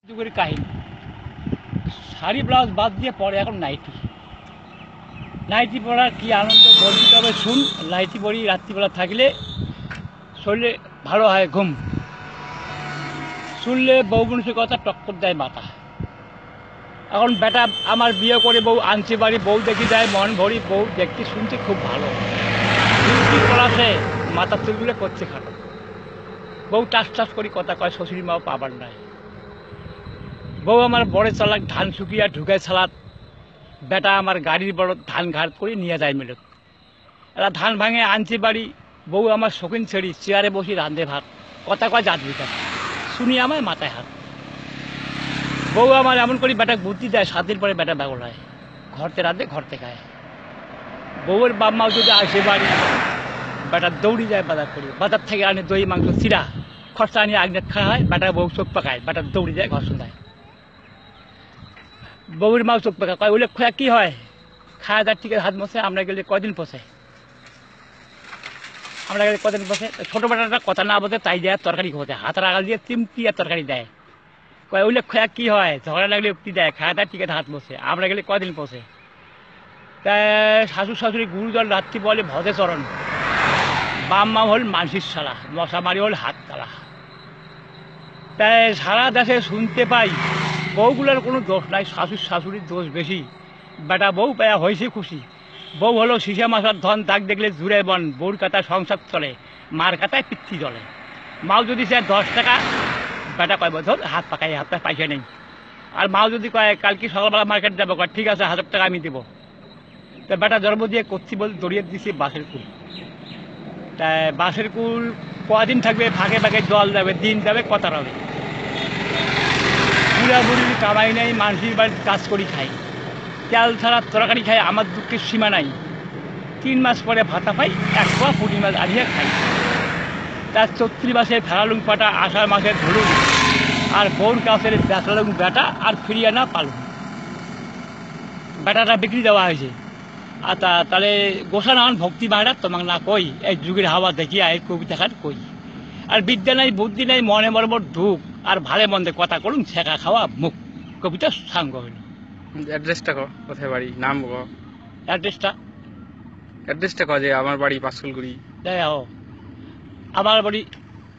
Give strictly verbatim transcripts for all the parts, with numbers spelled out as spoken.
যুগের কাহিনী। শাড়ি ব্লাউজ বাদ দিয়ে পরে এখন নাইটি। নাইটি পরার কী আনন্দ বলতে তবে শুন। নাইটি পরি রাত্রিবেলা থাকলে শরীরে ভালো হয় ঘুম। শুনলে বউ মানুষের কথা টক্কর দেয় মাথা। এখন বেটা আমার বিয়ে করে বউ আনছে বাড়ি, বউ দেখি দেয় মন ভরি, বউ দেখতে শুনতে খুব ভালো। কি করাছে মাথার চুলগুলো করছে খাটো। বউ টাস টাস করি কথা কয়, শ্বশুরি মাও পাবার নাই। বউ আমার বড় চালাক, ধান শুকিয়া ঢুকায় ছালাত। বেটা আমার গাড়ির বড়, ধান ঘাট করে নিয়ে যায় মেলত। এরা ধান ভাঙে আনছে বাড়ি, বউ আমার শৌখিন ছেড়ি চেয়ারে বসি রাঁধে ভাত। কথা কয় জাত বিকাশ, শুনি আমার মাথায় হাত। বউ আমার এমন করি বেটা বুদ্ধি দেয়, সাত দিন পরে বেটা বেগল হয়। ঘরতে রাঁধে ঘরতে খায়। বউয়ের বাপ মাও যদি আসে বাড়ি, বেটা দৌড়ি যায় বাজার করি। বাজার থেকে আনে দই মাংস চিরা, খরচা আনিয়ে আগনেট খাওয়া হয়। বেটা বউ চোখ পাকায়, বেটা দৌড়ি যায় ঘর শোনায়। বউয়ের মাও চোখ পাকা কয়, ওলে খোয়া কী হয়? খাওয়া দাওয়ার ঠিক হাত মশে, আমরা গেলে কদিন পোষে আমরা গেলে কদিন পোষে ছোটো বেটাটা কথা না বোঝে, তাই দেয় তরকারি খোঁজে, হাতের আগাল দিয়ে চিমটি আর তরকারি দেয়। কয় ওলে খোয়া কী হয়? ঝগড়া লাগলে উক্তি দেয়, খাওয়া দাওয়ার ঠিক হাত বসে, আমরা গেলে কদিন পোষে। তাই শাশুড় শাশুড়ি গুরুজন রাত্রি বলে ভজে চরণ। বাম মা হল মানসির শালা, মশা মারি হল হাত তালা। তাই সারা দেশে শুনতে পাই বউগুলোর কোনো দোষ নাই, শাশুড় শাশুড়ির দোষ বেশি। বেটা বউ পায়া হয়েছে খুশি। বউ হলো শিশা মাসার ধন, দাগ দেখলে জুড়ে বন। বউর কাতায় সংসার চলে, মার কাতায় পিচ্ছি জলে। মাও যদি সে দশ টাকা, বেটা কয় ধর হাত পাকাই, হাতটা পয়সা নেই। আর মাও যদি কয় কালকে সকালবেলা মার্কেট যাবো, কয় ঠিক আছে হাজার টাকা আমি দেবো। তা বেটা জন্ম দিয়ে করছি বলে দড়িয়ে দিছি বাসের কুল। তাই বাসের কুল কদিন থাকবে, ফাঁকে ফাঁকে জল যাবে, দিন যাবে, কথা হবে। বুড়া বুড়ির কামাই নেই, মানুষের বাড়িতে কাজ করি খাই। তেল ছাড়া তরকারি খাই, আমার দুঃখের সীমা নাই। তিন মাস পরে ভাতা পাই, এক পোয়া পুঁটি মাছ আনিয়ে খাই। তার চৈত্রি মাসের ফেরালুং পাটা, আষাঢ় মাসের ধরুন, আর বউর কাছের বেচালুং বেটা, আর ফিরিয়ে না পালুন। বেটাটা বিক্রি দেওয়া হয়েছে। আর তা তাহলে গোসা নান ভক্তি বাড়া তোমাকে না কই, এই যুগের হাওয়া দেখিয়া এই কবিতা খাট কই। আর বিদ্যা নাই বুদ্ধি নাই, মনে মরমর ঢুক, আর ভালে মন্দে কথা করুন ছেঁকা খাওয়া মুখ। কবিতা সাঙ্গ হইল। অ্যাড্রেসটা কো, কোথায় বাড়ি, নাম কো। অ্যাড্রেসটা অ্যাড্রেসটা কো যে আমার বাড়ি পাঁচকুলগুড়ি। দেখ আমার বাড়ি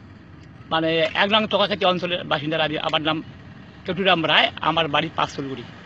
মানে এক নং চকাখাতি অঞ্চলের বাসিন্দার। আমি আমার নাম চটুরাম রায়, আমার বাড়ি পাঁচশোলগুড়ি।